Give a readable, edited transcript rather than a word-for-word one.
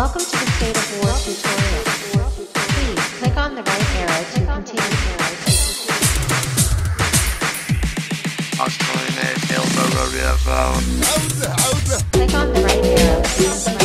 Welcome to the State of War tutorial. Please click on the right arrow to continue. Click on the right arrow to